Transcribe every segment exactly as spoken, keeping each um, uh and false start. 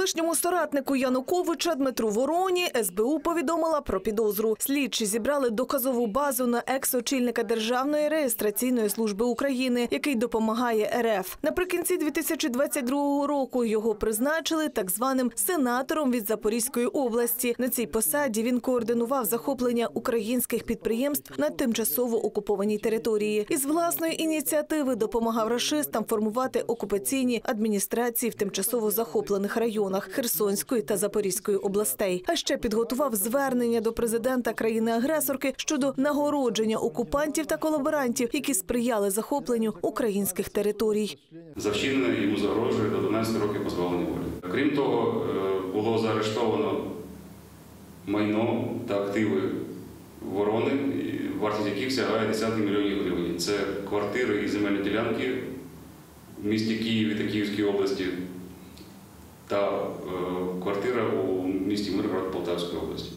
Колишньому соратнику Януковича Дмитру Вороні ес бе у повідомила про підозру. Слідчі зібрали доказову базу на екс-очільника Державної реєстраційної служби України, який допомагає ер еф. Наприкінці дві тисячі двадцять другого року його призначили так званим сенатором від Запорізької області. На цій посаді він координував захоплення українських підприємств на тимчасово окупованій території. Із власної ініціативи допомагав рашистам формувати окупаційні адміністрації в тимчасово захоплених районах Херсонської та Запорізької областей. А ще підготував звернення до президента країни-агресорки щодо нагородження окупантів та колаборантів, які сприяли захопленню українських територій. За вчинене йому загрожує до дванадцяти років позбавлення волі. Крім того, було заарештовано майно та активи Ворони, вартість яких сягає десятки мільйонів гривень. Це квартири і земельні ділянки в місті Києві та Київській області та квартира у місті Миргород Полтавської області.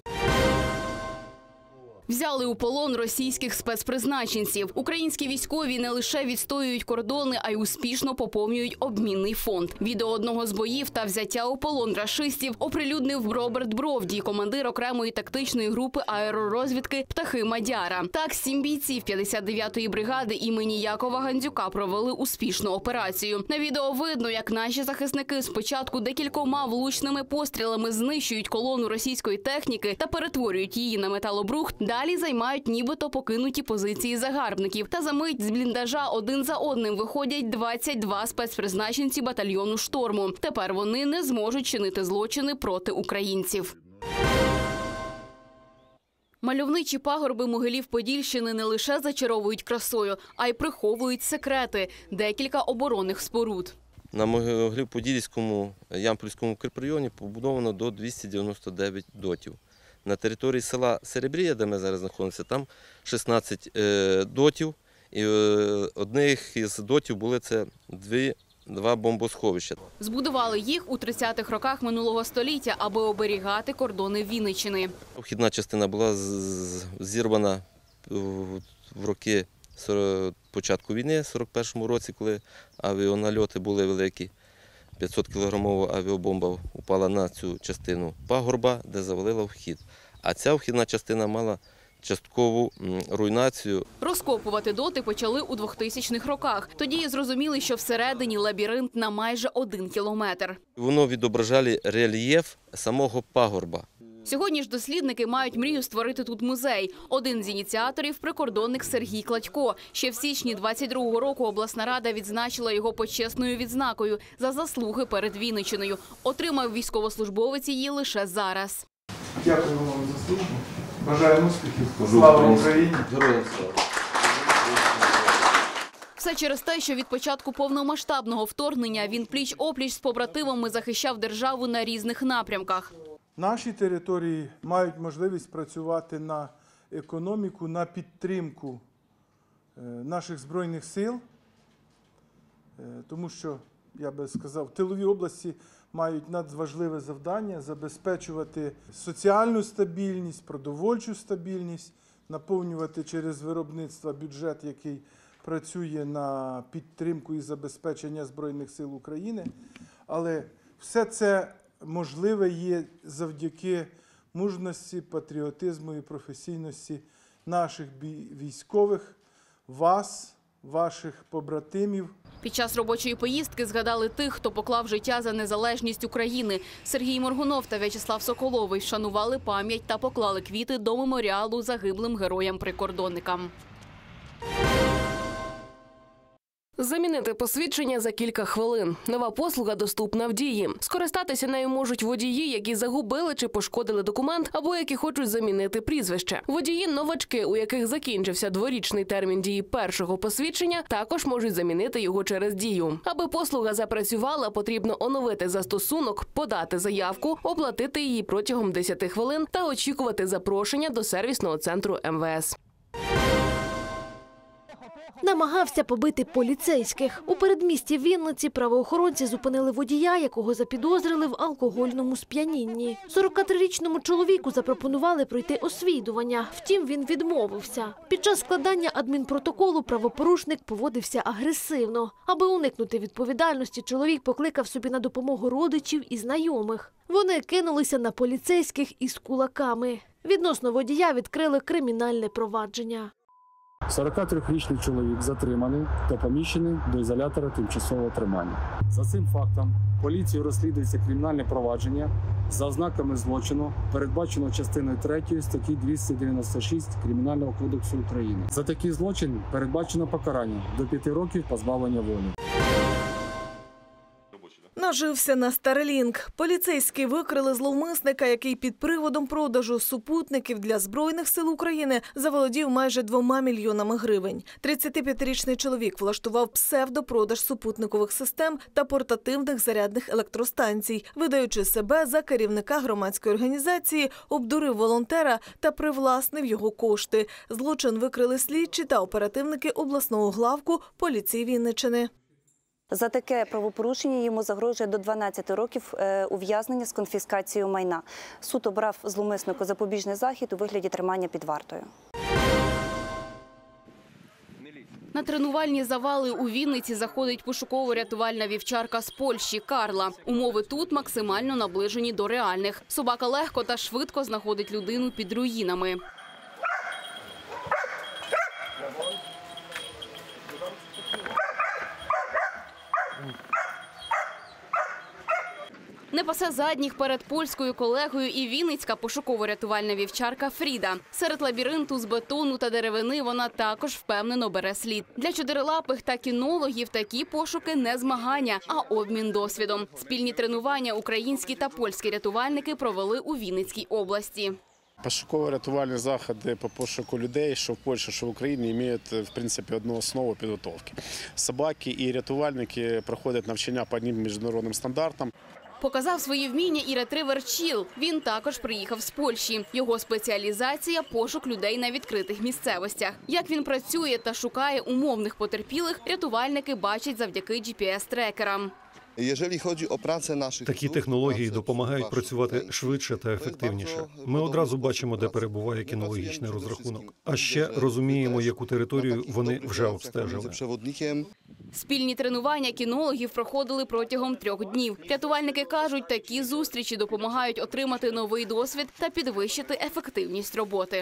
Взяли у полон російських спецпризначенців. Українські військові не лише відстоюють кордони, а й успішно поповнюють обмінний фонд. Відео одного з боїв та взяття у полон рашистів оприлюднив Роберт Бровдій, командир окремої тактичної групи аеророзвідки «Птахи Мадяра». Так, сім бійців п'ятдесят дев'ятої бригади імені Якова Гандзюка провели успішну операцію. На відео видно, як наші захисники спочатку декількома влучними пострілами знищують колону російської техніки та перетворюють її на металобрухт. Далі займають нібито покинуті позиції загарбників. Та за мить з бліндажа один за одним виходять двадцять два спецпризначенці батальйону «Шторму». Тепер вони не зможуть чинити злочини проти українців. Мальовничі пагорби Могилів Подільщини не лише зачаровують красою, а й приховують секрети – декілька оборонних споруд. На Могилів-Подільському Ямпільському укріпрайоні побудовано до двохсот дев'яноста дев'яти дотів. На території села Серебрія, де ми зараз знаходимося, там шістнадцять е, дотів. І е, одних із дотів були це дві, два бомбосховища. Збудували їх у тридцятих роках минулого століття, аби оберігати кордони Вінниччини. Вхідна частина була зірвана в роки початку війни, в сорок першому році, коли авіанальоти були великі. п'ятсот кілограмова авіабомба упала на цю частину пагорба, де завалила вхід. А ця вхідна частина мала часткову руйнацію. Розкопувати доти почали у двохтисячних роках. Тоді зрозуміли, що всередині лабіринт на майже один кілометр. Воно відображало рельєф самого пагорба. Сьогодні ж дослідники мають мрію створити тут музей. Один з ініціаторів – прикордонник Сергій Кладько. Ще в січні двадцять другого року обласна рада відзначила його почесною відзнакою за заслуги перед Вінниччиною. Отримав військовослужбовець її лише зараз. Дякую вам за службу. Бажаю успіхів. Слава Україні! Героям слава! Все через те, що від початку повномасштабного вторгнення він пліч-опліч з побратимами захищав державу на різних напрямках. Наші території мають можливість працювати на економіку, на підтримку наших Збройних сил, тому що, я би сказав, тилові області мають надважливе завдання забезпечувати соціальну стабільність, продовольчу стабільність, наповнювати через виробництво бюджет, який працює на підтримку і забезпечення Збройних сил України. Але все це можливе є завдяки мужності, патріотизму і професійності наших військових, вас, ваших побратимів. Під час робочої поїздки згадали тих, хто поклав життя за незалежність України. Сергій Моргунов та В'ячеслав Соколовий вшанували пам'ять та поклали квіти до меморіалу загиблим героям-прикордонникам. Замінити посвідчення за кілька хвилин. Нова послуга доступна в Дії. Скористатися нею можуть водії, які загубили чи пошкодили документ, або які хочуть замінити прізвище. Водії-новачки, у яких закінчився дворічний термін дії першого посвідчення, також можуть замінити його через Дію. Аби послуга запрацювала, потрібно оновити застосунок, подати заявку, оплатити її протягом десяти хвилин та очікувати запрошення до сервісного центру ем ве ес. Намагався побити поліцейських. У передмісті Вінниці правоохоронці зупинили водія, якого запідозрили в алкогольному сп'янінні. сорокатрирічному чоловіку запропонували пройти освідування, втім він відмовився. Під час складання адмінпротоколу правопорушник поводився агресивно. Аби уникнути відповідальності, чоловік покликав собі на допомогу родичів і знайомих. Вони кинулися на поліцейських із кулаками. Відносно водія відкрили кримінальне провадження. сорокатрирічний чоловік затриманий та поміщений до ізолятора тимчасового тримання. За цим фактом поліцією розслідується кримінальне провадження за ознаками злочину, передбаченого частиною третьою статті двісті дев'яносто шість Кримінального кодексу України. За такий злочин передбачено покарання до п'яти років позбавлення волі. Нажився на Starlink. Поліцейські викрили зловмисника, який під приводом продажу супутників для Збройних сил України заволодів майже двома мільйонами гривень. тридцятип'ятирічний чоловік влаштував псевдопродаж супутникових систем та портативних зарядних електростанцій, видаючи себе за керівника громадської організації, обдурив волонтера та привласнив його кошти. Злочин викрили слідчі та оперативники обласного главку поліції Вінниччини. За таке правопорушення йому загрожує до дванадцяти років ув'язнення з конфіскацією майна. Суд обрав зловмиснику запобіжний захід у вигляді тримання під вартою. На тренувальні завали у Вінниці заходить пошуково-рятувальна вівчарка з Польщі Карла. Умови тут максимально наближені до реальних. Собака легко та швидко знаходить людину під руїнами. Не пасе задніх перед польською колегою і вінницька пошуково-рятувальна вівчарка Фріда. Серед лабіринту з бетону та деревини вона також впевнено бере слід. Для чотирилапих та кінологів такі пошуки не змагання, а обмін досвідом. Спільні тренування українські та польські рятувальники провели у Вінницькій області. Пошуково-рятувальні заходи по пошуку людей, що в Польщі, що в Україні, мають, в принципі, одну основу підготовки. Собаки і рятувальники проходять навчання по одним міжнародним стандартам. Показав свої вміння і ретривер Чіл. Він також приїхав з Польщі. Його спеціалізація – пошук людей на відкритих місцевостях. Як він працює та шукає умовних потерпілих, рятувальники бачать завдяки джі пі ес-трекерам. Такі технології допомагають працювати швидше та ефективніше. Ми одразу бачимо, де перебуває кінологічний розрахунок. А ще розуміємо, яку територію вони вже обстежили. Спільні тренування кінологів проходили протягом трьох днів. Рятувальники кажуть, такі зустрічі допомагають отримати новий досвід та підвищити ефективність роботи.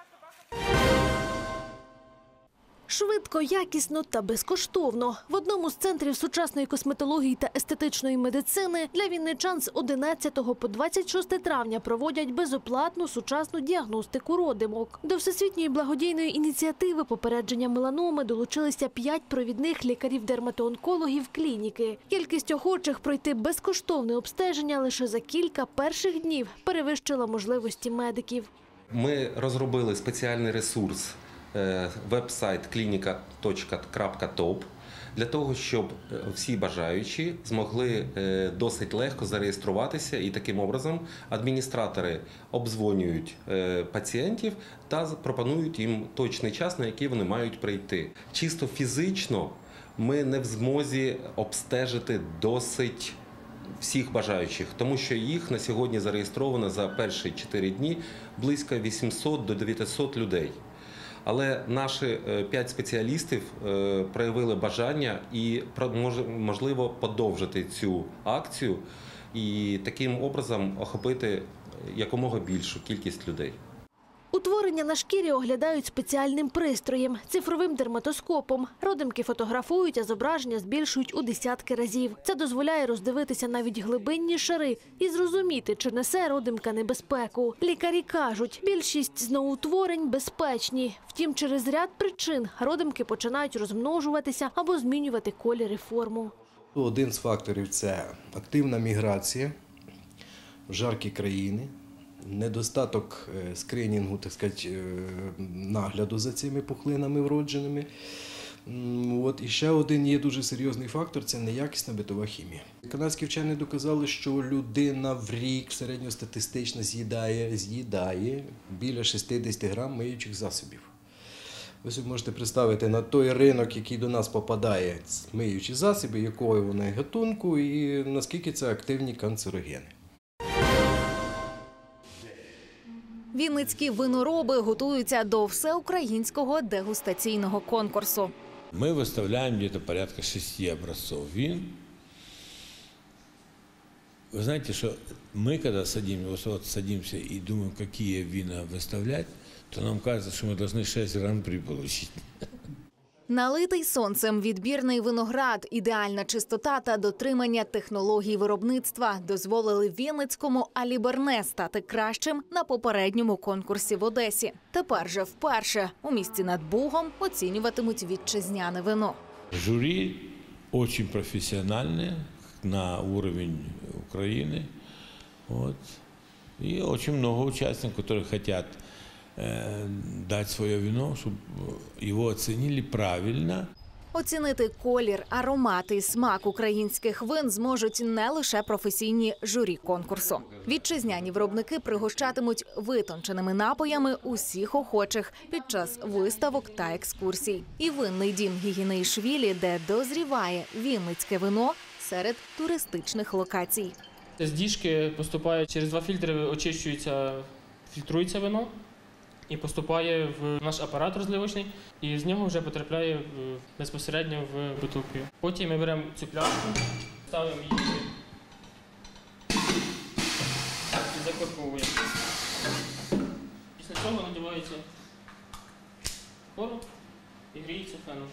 Швидко, якісно та безкоштовно. В одному з центрів сучасної косметології та естетичної медицини для вінничан з одинадцятого по двадцять шосте травня проводять безоплатну сучасну діагностику родимок. До всесвітньої благодійної ініціативи попередження меланоми долучилися п'ять провідних лікарів-дерматоонкологів клініки. Кількість охочих пройти безкоштовне обстеження лише за кілька перших днів перевищила можливості медиків. Ми розробили спеціальний ресурс веб-сайт клініка точка крапка топ для того, щоб всі бажаючі змогли досить легко зареєструватися, і таким образом адміністратори обдзвонюють пацієнтів та пропонують їм точний час, на який вони мають прийти. Чисто фізично ми не в змозі обстежити досить всіх бажаючих, тому що їх на сьогодні зареєстровано за перші чотири дні близько вісімсот до дев'ятисот людей. Але наші п'ять спеціалістів проявили бажання і, можливо, подовжити цю акцію і таким образом охопити якомога більшу кількість людей. Утворення на шкірі оглядають спеціальним пристроєм – цифровим дерматоскопом. Родимки фотографують, а зображення збільшують у десятки разів. Це дозволяє роздивитися навіть глибинні шари і зрозуміти, чи несе родимка небезпеку. Лікарі кажуть, більшість з новоутворень безпечні. Втім, через ряд причин родимки починають розмножуватися або змінювати колір і форму. Один з факторів – це активна міграція в жаркі країни. Недостаток скринінгу, так сказати, нагляду за цими пухлинами вродженими. От. І ще один є дуже серйозний фактор – це неякісна битова хімія. Канадські вчені доказали, що людина в рік середньостатистично з'їдає, з'їдає біля шістдесят грам миючих засобів. Ви собі можете представити на той ринок, який до нас попадає, миючі засоби, якого вони гатунку і наскільки це активні канцерогени. Вінницькі винороби готуються до всеукраїнського дегустаційного конкурсу. Мы выставляем где-то порядка шести образцов вин. Вы знаете, что мы, когда садимся, вот садимся и думаем, какие вина выставлять, то нам кажется, что мы должны шесть гран-при получить. Налитий сонцем відбірний виноград, ідеальна чистота та дотримання технологій виробництва дозволили Вінницькому Аліберне стати кращим на попередньому конкурсі в Одесі. Тепер же вперше у місті над Бугом оцінюватимуть вітчизняне вино. Жюри очень профессиональное, на уровень Украины. Вот. И очень много участников, которые хотят дати своє вино, щоб його оцінили правильно. Оцінити колір, аромат і смак українських вин зможуть не лише професійні журі конкурсу. Вітчизняні виробники пригощатимуть витонченими напоями усіх охочих під час виставок та екскурсій. І винний дім Гігінеїшвілі, де дозріває вінницьке вино серед туристичних локацій. З діжки поступає через два фільтри, очищується, фільтрується вино. І поступає в наш апарат розливочний, і з нього вже потрапляє безпосередньо в бутилку. Потім ми беремо цю пляшку, ставимо її і закорковуємо. Після цього надівається короб і гріється феном.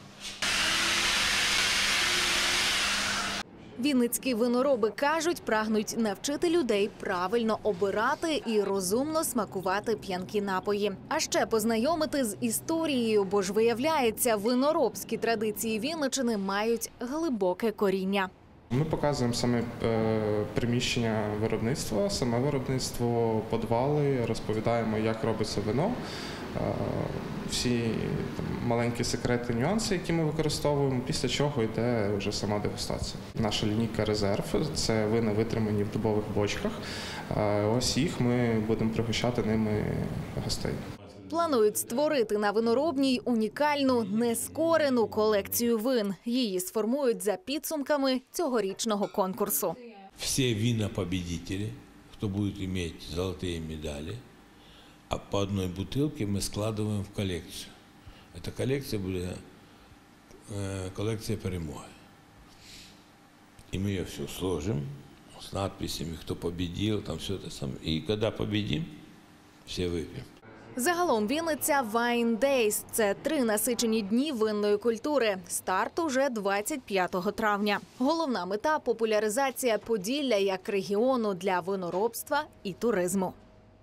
Вінницькі винороби кажуть, прагнуть навчити людей правильно обирати і розумно смакувати п'янкі напої. А ще познайомити з історією, бо ж виявляється, виноробські традиції Вінниччини мають глибоке коріння. Ми показуємо саме приміщення виробництва, саме виробництво, підвали, розповідаємо, як робиться вино. Всі там, маленькі секрети, нюанси, які ми використовуємо, після чого йде вже сама дегустація. Наша лінійка «Резерв» – це вина, витримані в дубових бочках. Ось їх ми будемо пригощати ними гостей. Планують створити на виноробній унікальну нескорену колекцію вин. Її сформують за підсумками цьогорічного конкурсу. Всі вина-победителі, хто будуть мати золоті медалі, а по одной бутылке мы складываем в коллекцию. Эта коллекция будет э, коллекция перемоги. И мы ее все сложим с надписями, кто победил, там все это самое. И когда победим, все выпьем. Загалом Вінниця Wine Days – це три насичені дні винної культури. Старт уже двадцять п'ятого травня. Головна мета – популяризація Поділля як регіону для виноробства і туризму.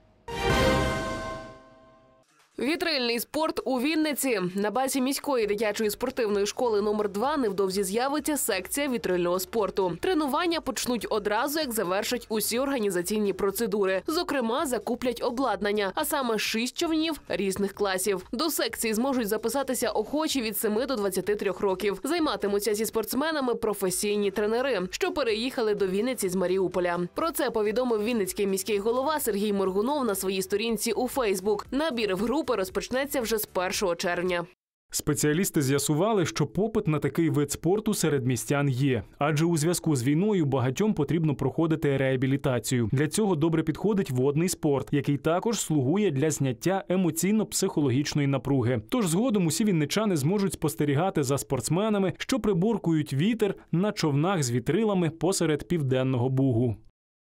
Вітрильний спорт у Вінниці. На базі міської дитячої спортивної школи номер два невдовзі з'явиться секція вітрильного спорту. Тренування почнуть одразу, як завершать усі організаційні процедури. Зокрема, закуплять обладнання, а саме шість човнів різних класів. До секції зможуть записатися охочі від семи до двадцяти трьох років. Займатимуться зі спортсменами професійні тренери, що переїхали до Вінниці з Маріуполя. Про це повідомив вінницький міський голова Сергій Моргунов на своїй сторінці у Фейсбук. Набір в групу розпочнеться вже з першого червня. Спеціалісти з'ясували, що попит на такий вид спорту серед містян є. Адже у зв'язку з війною багатьом потрібно проходити реабілітацію. Для цього добре підходить водний спорт, який також слугує для зняття емоційно-психологічної напруги. Тож згодом усі вінничани зможуть спостерігати за спортсменами, що приборкують вітер на човнах з вітрилами посеред Південного Бугу.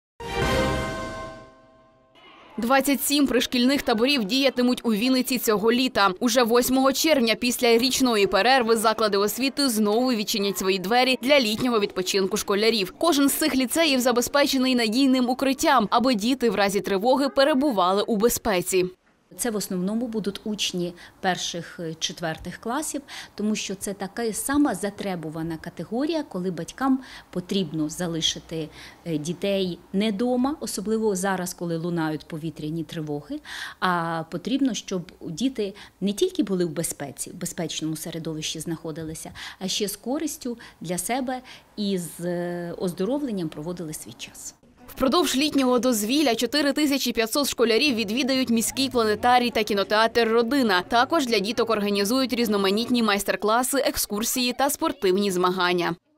двадцять сім пришкільних таборів діятимуть у Вінниці цього літа. Уже восьмого червня після річної перерви заклади освіти знову відчинять свої двері для літнього відпочинку школярів. Кожен з цих ліцеїв забезпечений надійним укриттям, аби діти в разі тривоги перебували у безпеці. Це в основному будуть учні перших-четвертих класів, тому що це така сама затребувана категорія, коли батькам потрібно залишити дітей не вдома, особливо зараз, коли лунають повітряні тривоги, а потрібно, щоб діти не тільки були в безпеці, в безпечному середовищі знаходилися, а ще з користю для себе і з оздоровленням проводили свій час. Впродовж літнього дозвілля чотири тисячі п'ятсот школярів відвідають міський планетарій та кінотеатр «Родина». Також для діток організують різноманітні майстер-класи, екскурсії та спортивні змагання.